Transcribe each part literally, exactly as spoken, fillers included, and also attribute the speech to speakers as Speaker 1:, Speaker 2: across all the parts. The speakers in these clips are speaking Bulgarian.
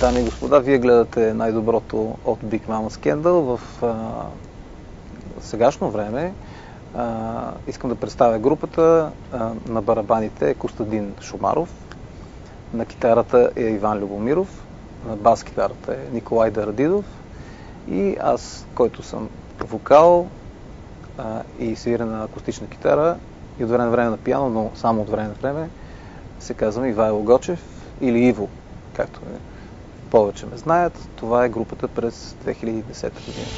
Speaker 1: Дами и господа, вие гледате най-доброто от Big Mama Scandal. В а, сегашно време а, искам да представя групата. А, на барабаните е Костадин Шумаров, на китарата е Иван Любомиров, на бас китарата е Николай Дарадидов и аз, който съм вокал а, и свиря на акустична китара и от време на време на пиано, но само от време на време, се казвам Ивайло Гочев или Иво, както е. Повече ме знаят. Това е групата през две хиляди и десета година.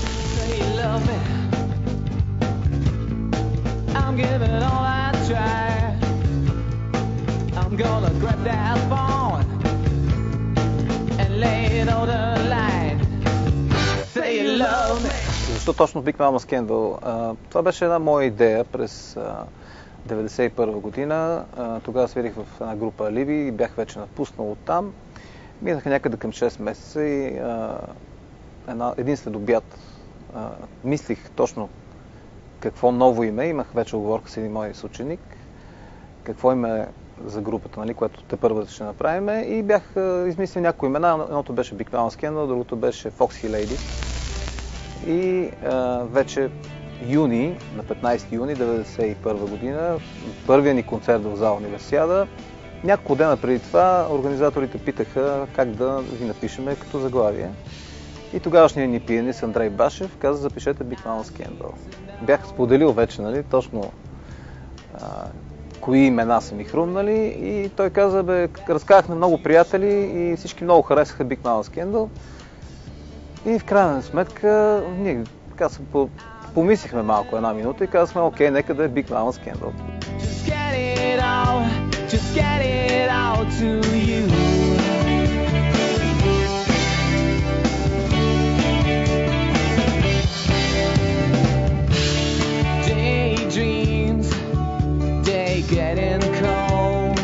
Speaker 1: Защо точно Big Mama Scandal? Това беше една моя идея през деветдесет и първа година. Тогава свирих в една група Алиби и бях вече напуснал оттам. Минаха някъде към шест месеца и а, една, един след обяд а, мислих точно какво ново име. Имах вече оговорка с един мой съученик, какво име за групата, нали, което те първо ще направим. И бях а, измислил някои имена. Едното беше Big Mama Scandal, другото беше Foxy Lady. И а, вече юни, на петнайсети юни деветдесет и първа година, първия ни концерт в зала Универсиада. Няколко дена преди това организаторите питаха как да ви напишеме като заглавие. И тогавашният ни пианист Андрей Башев каза: запишете Big Mama Scandal. Бях споделил вече, нали, точно а, кои имена са ми хрумнали и той каза: бе, разказах на много приятели и всички много харесаха Big Mama Scandal. И в крайна сметка ние така се помислихме малко една минута и казахме: окей, нека да е Big Mama Scandal. Just get it out to you. Daydreams, they getting cold.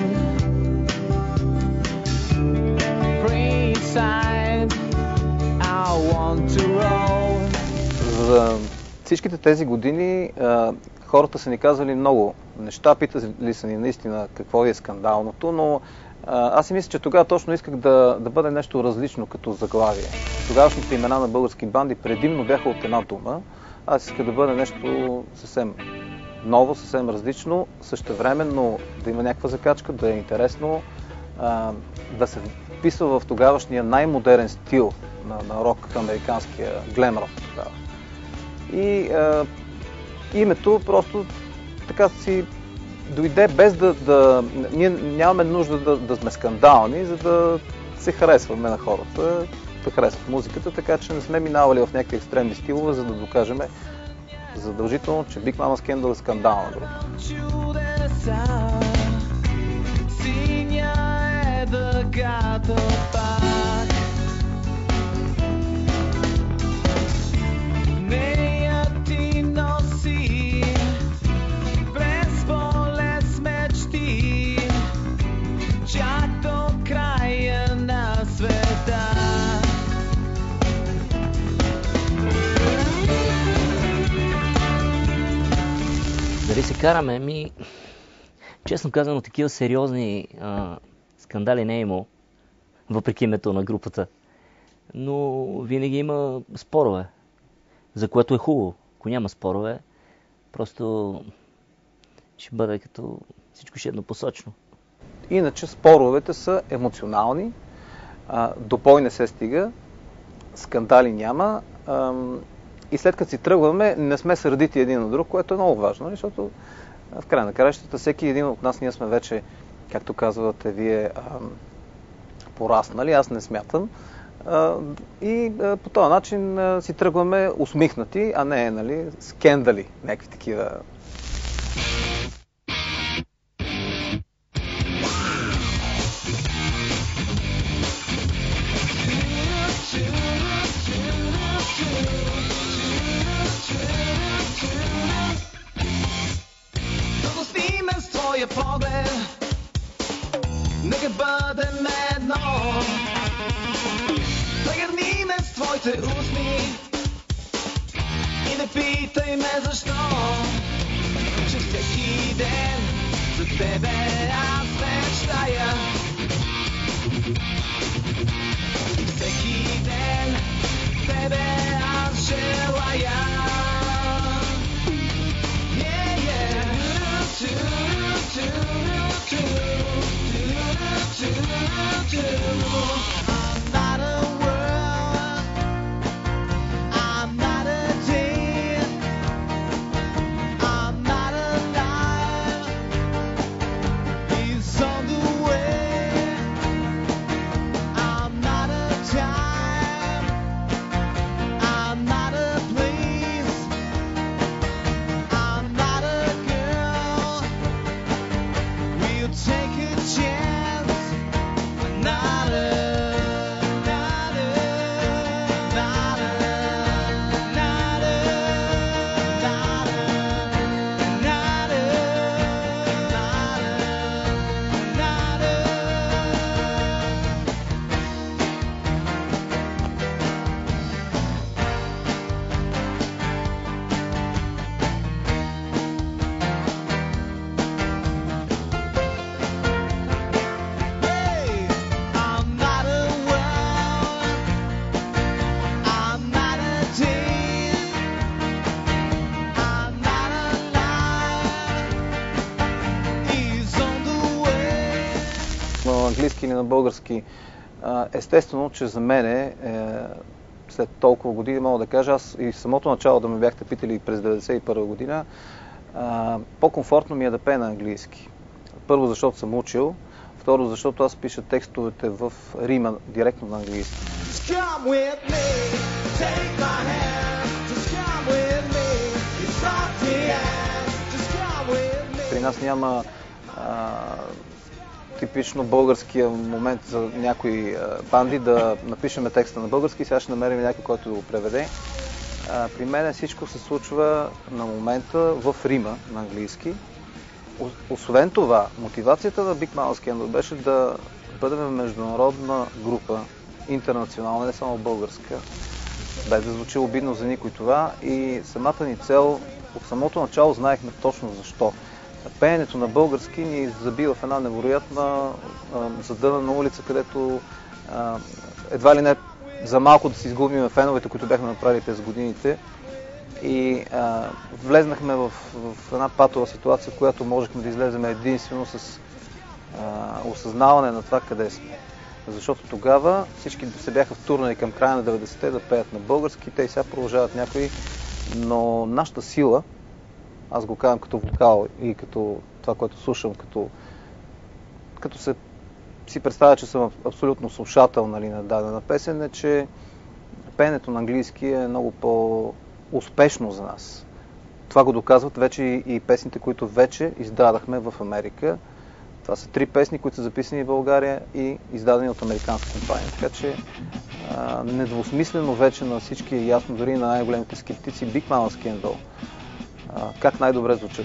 Speaker 1: Free side, I want to roll. За всичките тези години хората са ни казвали много неща, питали са ни наистина какво е скандалното, но а, аз си мисля, че тогава точно исках да, да бъде нещо различно като заглавие. Тогавашните имена на български банди предимно бяха от една дума. Аз исках да бъде нещо съвсем ново, съвсем различно, същевременно да има някаква закачка, да е интересно, а, да се вписва в тогавашния най-модерен стил на, на рок, американския глем рок тогава. И а, името просто така си дойде без да, да... Ние нямаме нужда да, да сме скандални, за да се харесваме на хората, да харесват музиката, така че не сме минавали в някакви екстремни стилове, за да докажем задължително, че Big Mama Scandal е скандална група.
Speaker 2: Дали се караме? Ми, честно казано, такива сериозни а, скандали не е имало, въпреки името на групата. Но винаги има спорове, за което е хубаво. Ако няма спорове, просто ще бъде като всичко ще еднопосочно.
Speaker 1: Иначе споровете са емоционални, а, до бой не се стига, скандали няма. А, И след като си тръгваме, не сме сърдити един на друг, което е много важно, защото в край на краищата всеки един от нас, ние сме вече, както казвате вие, пораснали, аз не смятам. И по този начин си тръгваме усмихнати, а не, нали, скандали, някакви такива.
Speaker 3: Поглед, нека бъдем едно. Прегърни ме с твоите усми и не питай ме защо. Че всеки ден за тебе аз мечтая. И всеки ден тебе аз желая. Yeah, yeah. I'm not a world, I'm not a day, I'm not alive, it's on the way. I'm not a time, I'm not a place, I'm not a girl. We'll take a chance, but not a, not a, not a, not a, not a, not a, not a, not a. Hey, I'm not a world, I'm not a day, I'm not alive, he's on the way.
Speaker 1: На английски или на български. А, Естествено, че за мене, е, след толкова години, мога да кажа, аз и в самото начало да ме бяхте питали през деветдесет и първа година, а, по-комфортно ми е да пея на английски. Първо, защото съм учил, второ, защото аз пиша текстовете в рима директно на английски.
Speaker 3: Just come with me, take my hand, just come with me, it's not the end, just come with me.
Speaker 1: При нас няма а, типично българския момент за някои а, банди да напишеме текста на български и сега ще намерим някой, който да го преведе. А, при мен всичко се случва на момента в рима на английски. О- Освен това, мотивацията на Big Mouth Scandal беше да бъдем международна група, интернационална, не само българска, без да звучи обидно за никой това, и самата ни цел, от самото начало знаехме точно защо. Пеенето на български ни забива в една невероятна а, задънена улица, където а, едва ли не за малко да си изгубим феновете, които бяхме направили през годините. И а, влезнахме в, в една патова ситуация, в която можехме да излезем единствено с а, осъзнаване на това къде сме. Защото тогава всички се бяха втурнали към края на деветдесетте да пеят на български, те и сега продължават някои, но нашата сила, аз го казвам като вокал и като това, което слушам, като, като се си представя, че съм абсолютно слушател, нали, на дадена песен, е, че пеенето на английски е много по-успешно за нас. Това го доказват вече и песните, които вече издадахме в Америка. Това са три песни, които са записани в България и издадени от американска компания. Така че а, недвусмислено вече на всички е ясно, дори на най-големите скептици, Big Mouth Scandal, а, как най-добре звучат.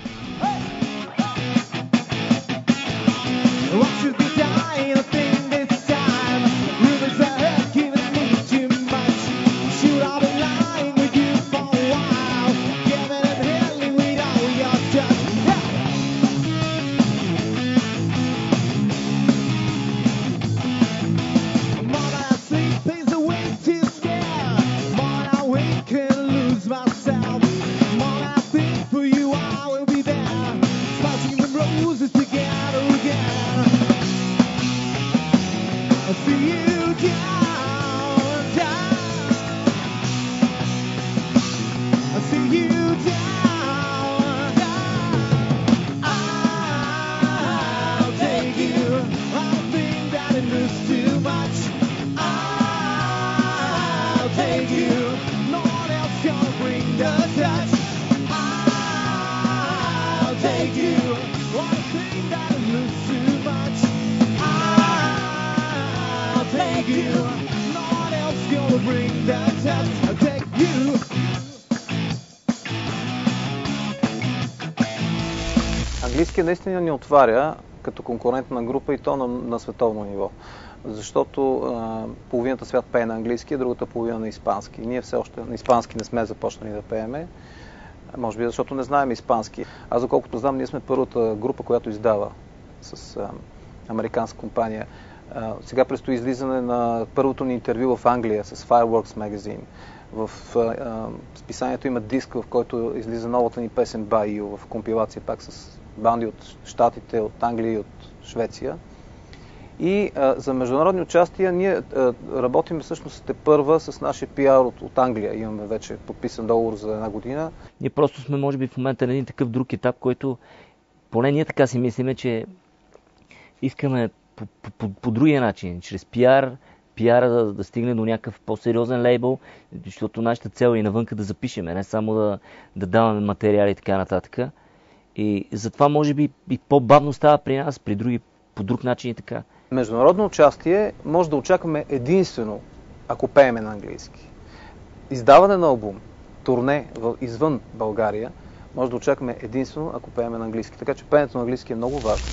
Speaker 1: Английски наистина ни отваря като конкурентна група и то на, на световно ниво. Защото а, половината свят пее на английски, а другата половина на испански. Ние все още на испански не сме започнали да пееме. Може би защото не знаем испански. Аз, доколкото знам, ние сме първата група, която издава с а, американска компания А, сега предстои излизане на първото ни интервю в Англия с Fireworks Magazine. В а, списанието има диск, в който излиза новата ни песен By You, в компилация пак с банди от Щатите, от Англия и от Швеция. И а, за международни участия ние а, работим всъщност тепърва с нашия пиар от, от Англия. Имаме вече подписан договор за една година.
Speaker 2: Ние просто сме, може би, в момента на един такъв друг етап, който поне ние така си мислиме, че искаме по, по, по, по другия начин, чрез пиар, пиара да, да стигне до някакъв по-сериозен лейбъл, защото нашата цел е и навънка да запишеме, не само да, да даваме материали и така нататък. И затова може би и по-бавно става при нас, при други по друг начин и така.
Speaker 1: Международно участие може да очакваме единствено, ако пееме на английски. Издаване на албум, турне извън България, може да очакваме единствено, ако пееме на английски. Така че пеенето на английски е много важно.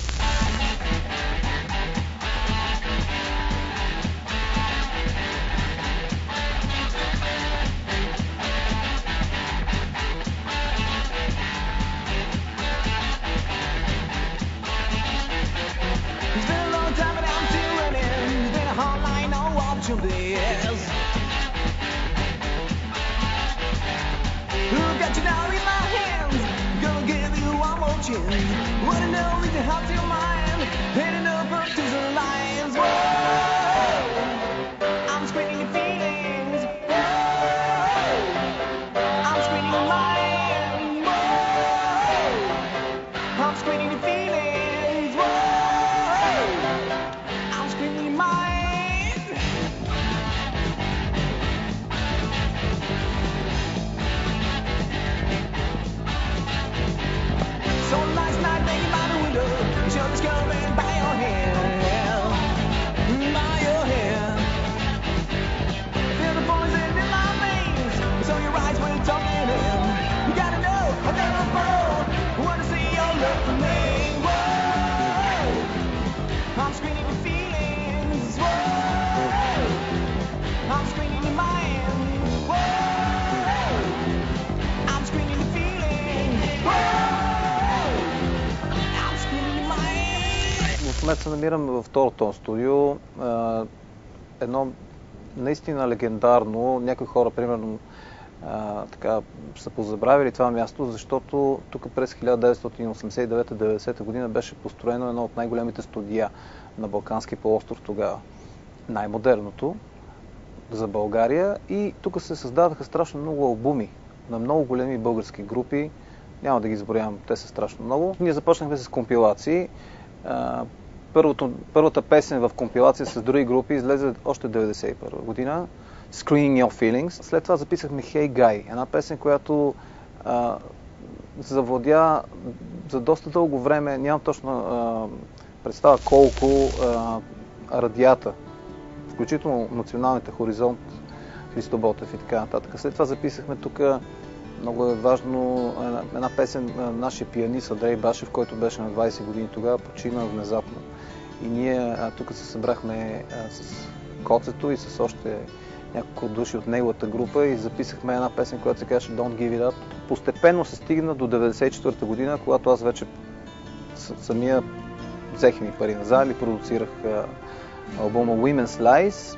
Speaker 1: В момента се намирам във второто тон студио. Едно наистина легендарно. Някои хора, примерно, така, са позабравили това място, защото тук през хиляда деветстотин осемдесет и девета до деветдесета година беше построено едно от най-големите студия на Балкански полуостров тогава. Най-модерното за България. И тук се създадаха страшно много албуми на много големи български групи. Няма да ги изброявам, те са страшно много. Ние започнахме с компилации. Първото, първата песен в компилация с други групи излезе още деветдесет и първа година. Screaming Your Feelings. След това записахме Hey Guy, една песен, която а, завладя за доста дълго време, нямам точно а, представа колко а, радията, включително националните Хоризонт, Христо Ботев и така нататък. След това записахме тук, много е важно, една, една песен на нашия пианист Андрей Башев, който беше на двадесет години тогава, почина внезапно. И ние тук се събрахме а, с Коцето и с още няколко души от неговата група и записахме една песен, която се казваше Don't Give It Up. Постепенно се стигна до деветдесет и четвърта година, когато аз вече самия взех ми пари назад и продуцирах а, албума Women's Lies.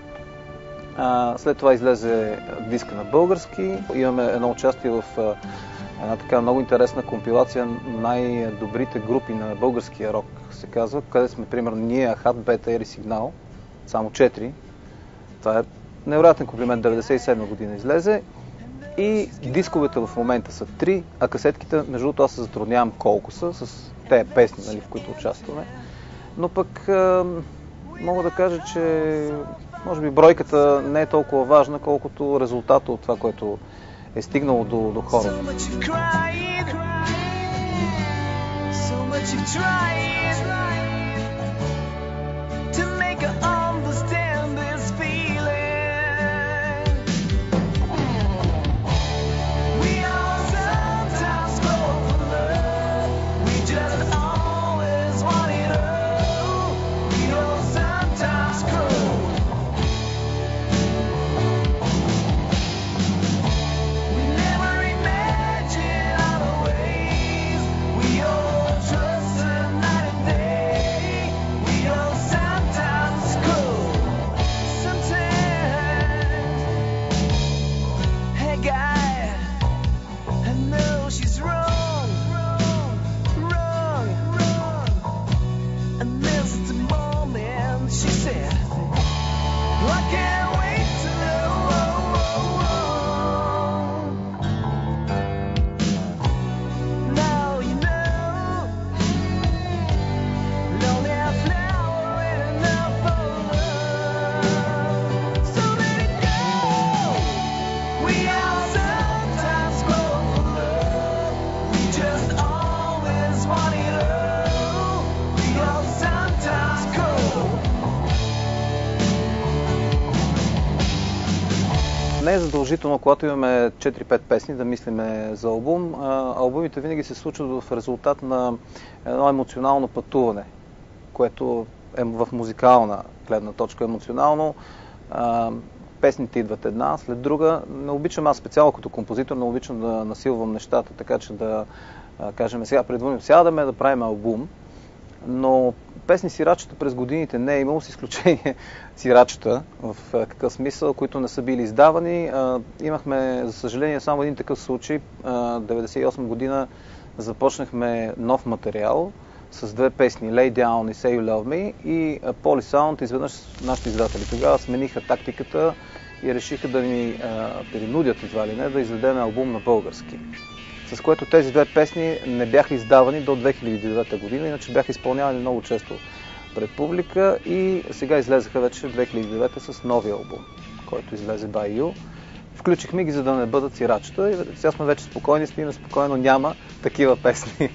Speaker 1: А, след това излезе диска на български. Имаме едно участие в а, една така много интересна компилация най-добрите групи на българския рок, се казва, къде сме примерно ние, Ахат, Бета, Ери, Сигнал, само четири. Това е невероятен комплимент, деветдесет и седма година излезе. И дисковете в момента са три, а касетките, между другото, аз се затруднявам колко са с тези песни, нали, в които участваме. Но пък а, мога да кажа, че може би бройката не е толкова важна, колкото резултата от това, което е стигнало до, до хората.
Speaker 3: Day.
Speaker 1: е задължително, когато имаме четири-пет песни, да мислиме за албум. Албумите винаги се случват в резултат на едно емоционално пътуване, което е в музикална гледна точка емоционално. Песните идват една след друга. Не обичам аз специално като композитор, не обичам да насилвам нещата, така че да кажем сега предвидим сядаме да правим албум. Но песни сирачета през годините не е имало, с изключение сирачета, в какъв смисъл, които не са били издавани. Имахме, за съжаление, само един такъв случай. деветдесет и осма година започнахме нов материал с две песни, Lay Down и Say You Love Me, и Polysound изведнъж нашите издатели тогава смениха тактиката и решиха да ни принудят едва ли не да издадем албум на български. С което тези две песни не бяха издавани до две хиляди и девета година, иначе бяха изпълнявани много често пред публика и сега излезаха вече в две хиляди и девета с новия албум, който излезе By You. Включихме ги, за да не бъдат сирачета и сега сме вече спокойни, сме спокойно, няма такива песни.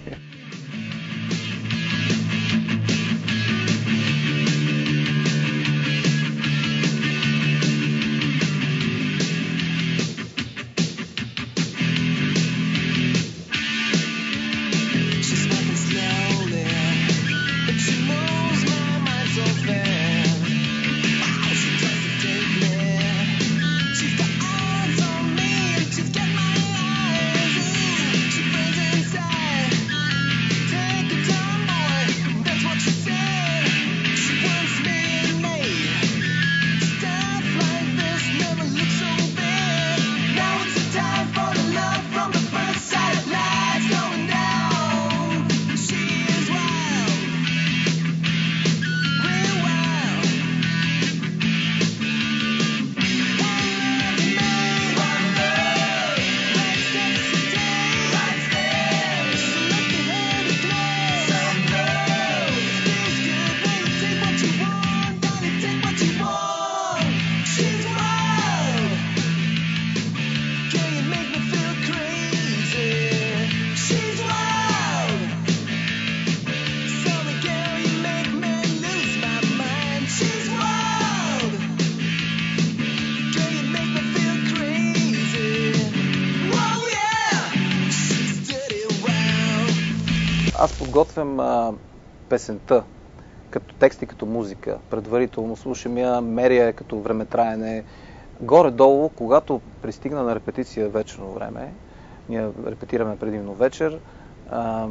Speaker 1: Аз подготвям а, песента като текст и като музика. Предварително слушам я, меря я като времетраене. Горе-долу, когато пристигна на репетиция вечерно време, ние репетираме предимно вечер, а,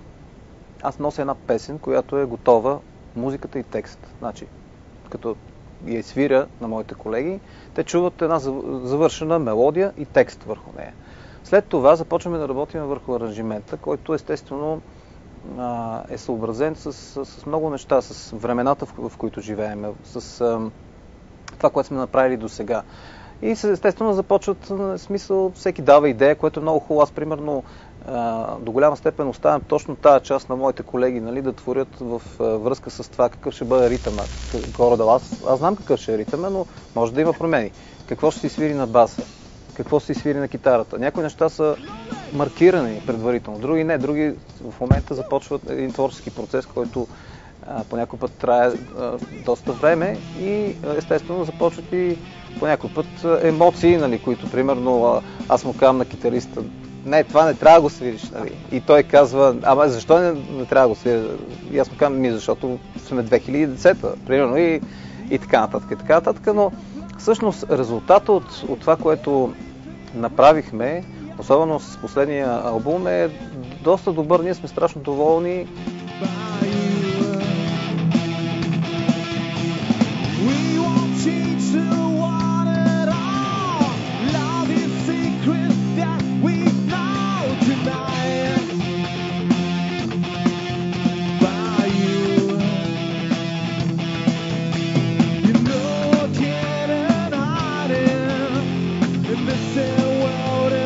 Speaker 1: аз нося една песен, която е готова, музиката и текст. Значи, като я свиря на моите колеги, те чуват една завършена мелодия и текст върху нея. След това започваме да работим върху аранжимента, който естествено е съобразен с, с, с много неща, с времената, в, в които живеем, с а, това, което сме направили до сега. И естествено започват, в смисъл, всеки дава идея, което е много хубаво. Аз, примерно, а, до голяма степен оставям точно тази част на моите колеги, нали, да творят в а, връзка с това какъв ще бъде ритъма. Горе-долу. Аз, аз знам какъв ще е ритъма, но може да има промени. Какво ще си свири на баса? Какво ще си свири на китарата? Някои неща са маркирани предварително, други не. Други в момента започват един творчески процес, който а, по някой път трае а, доста време и естествено започват и по някой път емоции, нали, които примерно а, аз му казвам на китариста, не, това не трябва да го свириш, нали. И той казва, ама защо не, не трябва да го свириш? И аз му казвам, ми защото сме две хиляди и десета, примерно, и, и така нататък, и така нататък, но всъщност резултата от, от това, което направихме, особено с последния албум, е доста добър. Ние сме страшно доволни.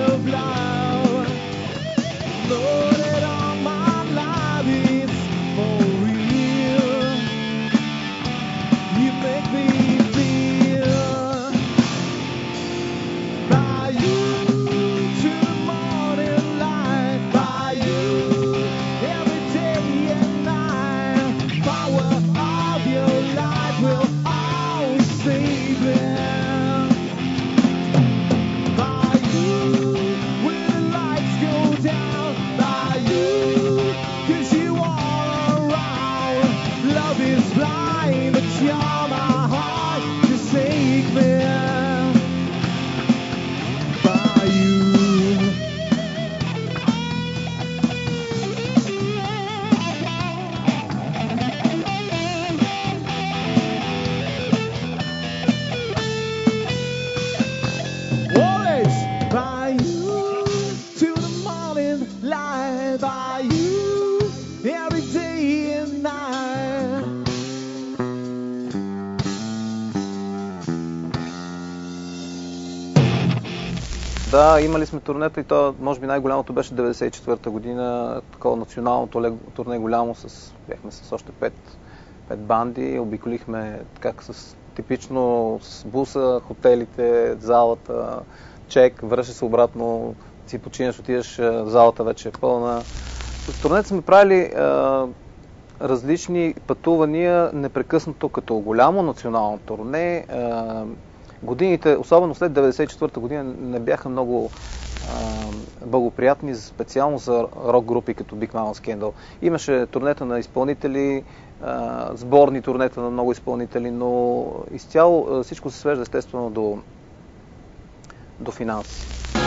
Speaker 3: Loaded on my life, it's for
Speaker 1: Да, имали сме турнета и то, може би най-голямото беше деветдесет и четвърта година, такова национално турне голямо, с, бяхме с още пет, пет банди, обиколихме как с типично с буса, хотелите, залата, чек, връщаш се обратно, си починеш, отидеш, залата вече е пълна. С турнета сме правили а, различни пътувания непрекъснато като голямо национално турне. А, годините, особено след деветдесет и четвърта година, не бяха много а, благоприятни, специално за рок групи като Big Mama Scandal. Имаше турнета на изпълнители, а, сборни турнета на много изпълнители, но изцяло всичко се свежда естествено до, до финанси.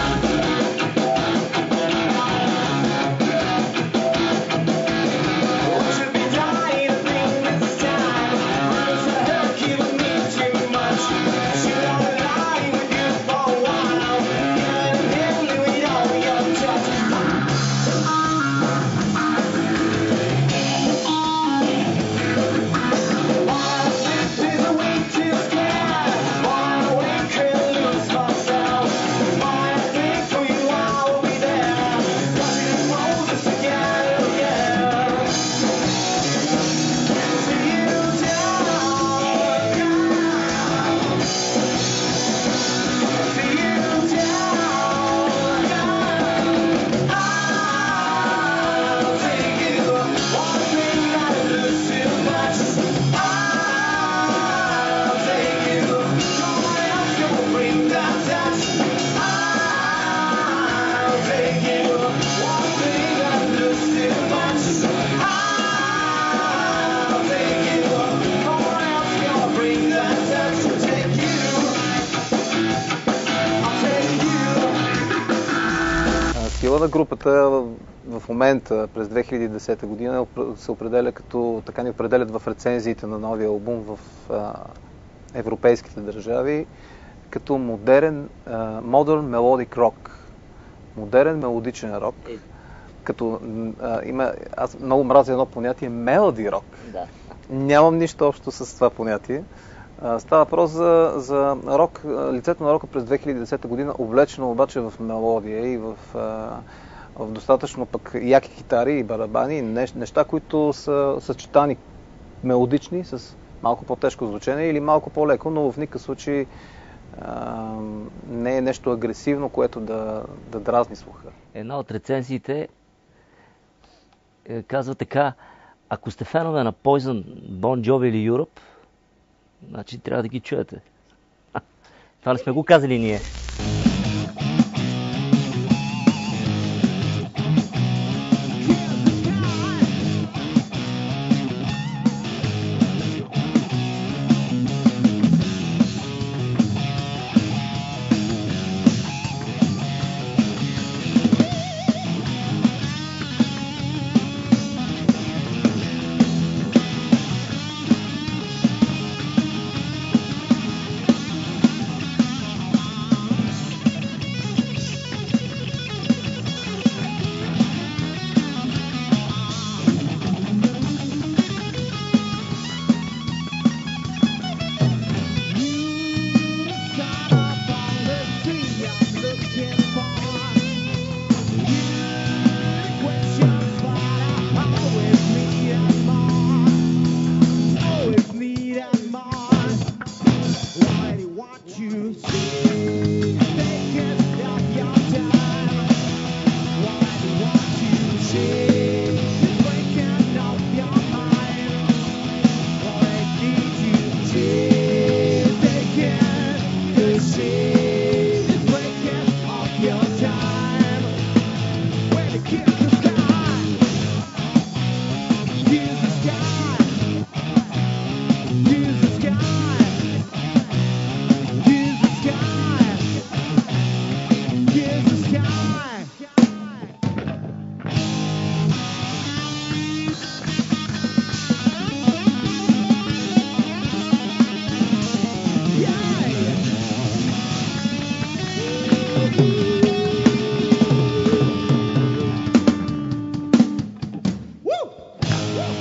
Speaker 1: Стила на групата в момента, през две хиляди и десета година, се определя като, така ни определят в рецензиите на новия албум в а, европейските държави, като модерен, а, modern melodic rock. Модерен мелодичен рок. Като а, има, аз много мразя едно понятие melody rock.
Speaker 2: Да.
Speaker 1: Нямам нищо общо с това понятие. Става въпрос за, за рок, лицето на рока през две хиляди и десета година, облечено обаче в мелодия и в, в достатъчно пък яки китари и барабани, неща, които са съчетани мелодични с малко по-тежко звучение или малко по-леко, но в никакъв случай а, не е нещо агресивно, което да, да дразни слуха.
Speaker 2: Една от рецензиите казва така: ако сте фенове на Poison, Bon Jovi или Europe, значи трябва да ги чуете. А, това не сме го казали ние.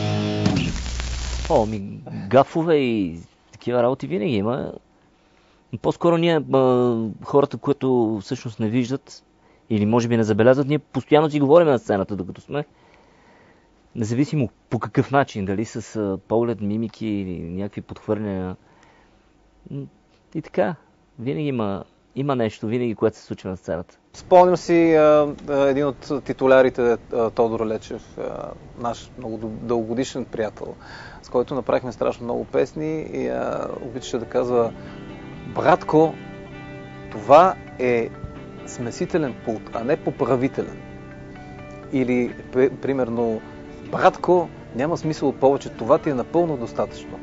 Speaker 2: О, ми гафове и такива работи винаги има. По-скоро ние, а, хората, които всъщност не виждат или може би не забелязват, ние постоянно си говорим на сцената, докато сме. Независимо по какъв начин, дали с а, поглед, мимики или някакви подхвърляния. И така, винаги има, има нещо, винаги, което се случва на сцената.
Speaker 1: Спомням си а, един от титулярите, а, Тодор Лечев, а, наш много дългогодишен приятел, с който направихме страшно много песни и а, обичаше да казва: братко, това е смесителен пулт, а не поправителен. Или, при, примерно, братко, няма смисъл повече, това ти е напълно достатъчно.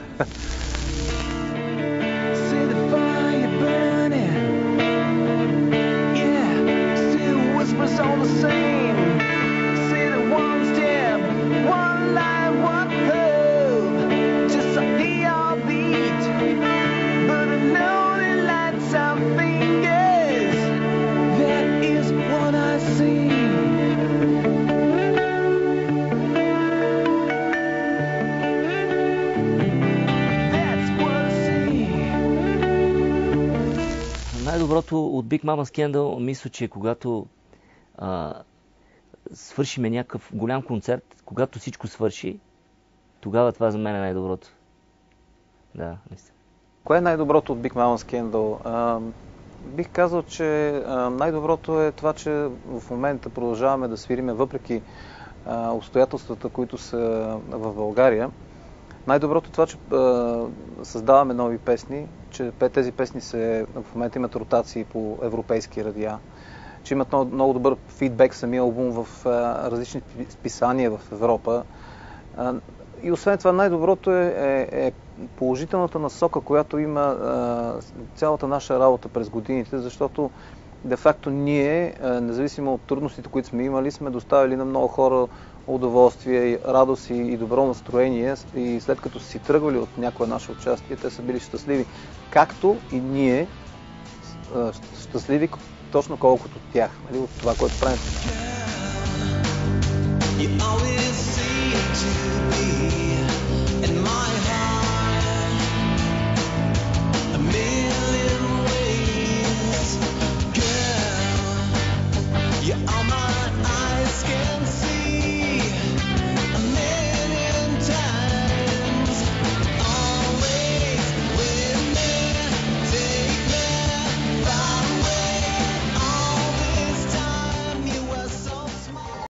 Speaker 2: Най-доброто от Big Mama Scandal, мисля, че когато а, свършиме някакъв голям концерт, когато всичко свърши, тогава това за мен е най-доброто. Да, наистина.
Speaker 1: Кое е най-доброто от Big Mama Scandal? А, бих казал, че а, най-доброто е това, че в момента продължаваме да свириме въпреки а, обстоятелствата, които са в България. Най-доброто е това, че а, създаваме нови песни, че тези песни се, в момента имат ротации по европейски радиа, че имат много, много добър фидбек самия албум в а, различни списания в Европа. А, и освен това най-доброто е, е, е положителната насока, която има а, цялата наша работа през годините, защото де-факто ние, а, независимо от трудностите, които сме имали, сме доставили на много хора удоволствие, радост и добро настроение и след като са си тръгвали от някое наше участие, те са били щастливи. Както и ние щастливи точно колкото тях, нали, от това, което правим. You always seem to be in my heart.